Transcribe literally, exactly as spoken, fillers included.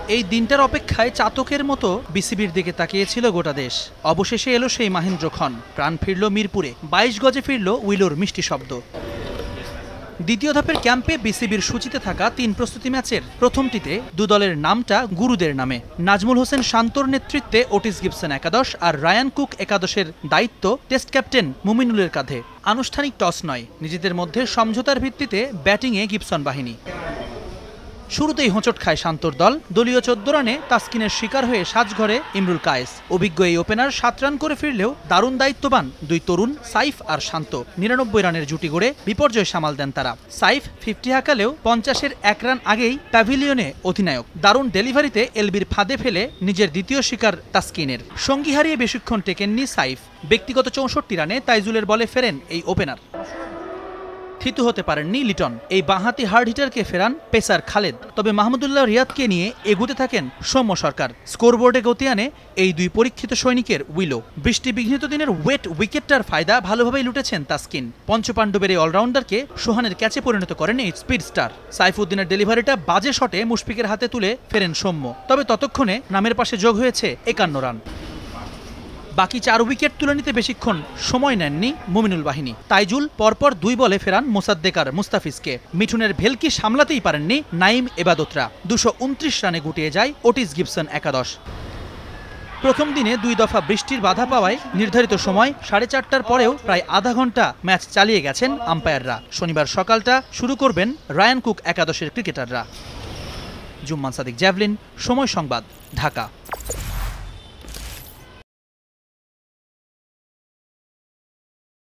এই দিনটার অপেক্ষায় চাতকের মতো বিসিবির দিকে তাকিয়েছিল গোটা দেশ। অবশেষে এলো সেই মাহেন্দ্রক্ষণ। প্রাণ ফিরল মিরপুরে, বাইশ গজে ফিরল উইলোর মিষ্টি শব্দ। দ্বিতীয় ধাপের ক্যাম্পে বিসিবির সূচিতে থাকা তিন প্রস্তুতি ম্যাচের প্রথমটিতে দু দলের নামটা গুরুদের নামে। নাজমুল হোসেন শান্তর নেতৃত্বে ওটিস গিবসন একাদশ আর রায়ান কুক একাদশের দায়িত্ব টেস্ট ক্যাপ্টেন মুমিনুলের কাঁধে। আনুষ্ঠানিক টস নয়, নিজেদের মধ্যে সমঝোতার ভিত্তিতে ব্যাটিংয়ে গিবসন বাহিনী। শুরুতেই হোঁচট খায় শান্তর দল। দলীয় চোদ্দ রানে তাসকিনের শিকার হয়ে সাজঘরে ইমরুল কায়েস। অভিজ্ঞ এই ওপেনার সাত রান করে ফিরলেও দারুণ দায়িত্ববান দুই তরুণ সাইফ আর শান্ত নিরানব্বই রানের জুটি গড়ে বিপর্যয় সামাল দেন তারা। সাইফ ফিফটি হাঁকালেও পঞ্চাশের এক রান আগেই প্যাভিলিয়নে অধিনায়ক। দারুণ ডেলিভারিতে এলবির ফাঁদে ফেলে নিজের দ্বিতীয় শিকার তাসকিনের। সঙ্গী হারিয়ে বেশিক্ষণ টেকেননি সাইফ। ব্যক্তিগত চৌষট্টি রানে তাইজুলের বলে ফেরেন এই ওপেনার। থিতু হতে পারেননি লিটন। এই বাঁহাতি হার্ড হিটারকে ফেরান পেসার খালেদ। তবে মাহমুদুল্লাহ রিয়াদকে নিয়ে এগুতে থাকেন সৌম্য সরকার। স্কোরবোর্ডে গতি আনে এই দুই পরীক্ষিত সৈনিকের উইলো। বৃষ্টি বিঘ্নিত দিনের ওয়েট উইকেটটার ফায়দা ভালোভাবেই লুটেছেন তাসকিন। পঞ্চপাণ্ডবের এই অলরাউন্ডারকে সোহানের ক্যাচে পরিণত করেন এই স্পিড স্টার। সাইফুদ্দিনের ডেলিভারিটা বাজে শটে মুশফিকের হাতে তুলে ফেরেন সৌম্য। তবে ততক্ষণে নামের পাশে যোগ হয়েছে একান্ন রান। বাকি চার উইকেট তুলে নিতে বেশিক্ষণ সময় নেননি মুমিনুল বাহিনী। তাইজুল পরপর দুই বলে ফেরান মোসাদ্দেকার মুস্তাফিজকে। মিঠুনের ভেলকি সামলাতেই পারেননি নাইম এবাদতরা। দুশো উনত্রিশ রানে গুটিয়ে যায় ওটিস গিবসন একাদশ। প্রথম দিনে দুই দফা বৃষ্টির বাধা পাওয়ায় নির্ধারিত সময় সাড়ে চারটার পরেও প্রায় আধা ঘন্টা ম্যাচ চালিয়ে গেছেন আম্পায়াররা। শনিবার সকালটা শুরু করবেন রায়ান কুক একাদশের ক্রিকেটাররা। জুম্মান সাদিক, জ্যাভলিন, সময় সংবাদ, ঢাকা।